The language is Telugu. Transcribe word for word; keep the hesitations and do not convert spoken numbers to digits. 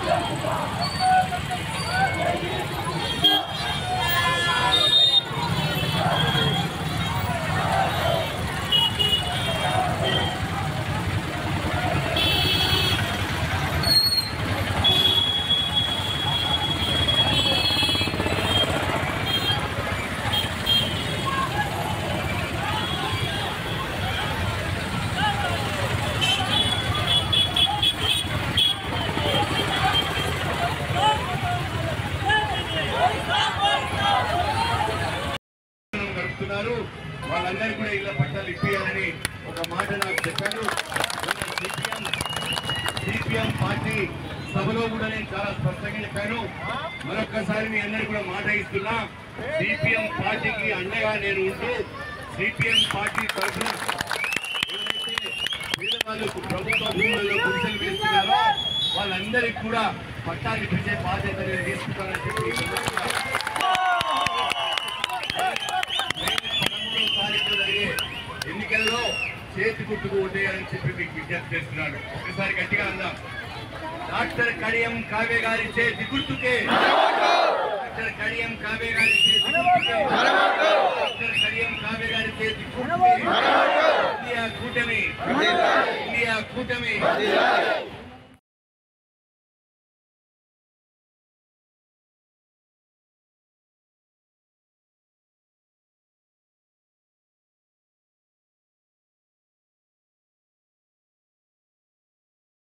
వాళ్ళందరూ కూడా ఇళ్ల పట్టాలు ఇప్పియాలని ఒక మాట నాకు చెప్పారు. సిపిఎం పార్టీ సభలో కూడా నేను చాలా స్పష్టంగా చెప్పాను. మరొక్కసారి మీ అందరూ కూడా మాట ఇస్తున్నా, సిపిఎం పార్టీకి అండగా నేను ఉంటూ సిపిఎం పార్టీ తరఫున ఎవరైతే పేదవాళ్ళు ప్రభుత్వ భూములలో గుడిసెలు వేస్తున్నారో వాళ్ళందరికీ కూడా పట్టాలు ఇప్పించే బాధ్యత నేను తీసుకుంటానని చెప్పి ఎన్నికల్లో చేతి గుర్తుకు ఓటేయాలని చెప్పి మీకు విజ్ఞప్తి చేస్తున్నాను. ఒకసారి గట్టిగా అందాం. డాక్టర్ కడియం కావ్య గారి చేతి గుర్తుకే, డాక్టర్ కడియం కావ్య గారి చేతి గుర్తుకే, డాక్టర్ కడియం కావ్య గారి చేతి గుర్తుకే. ఇండియా కూటమి, ఇండియా కూటమి.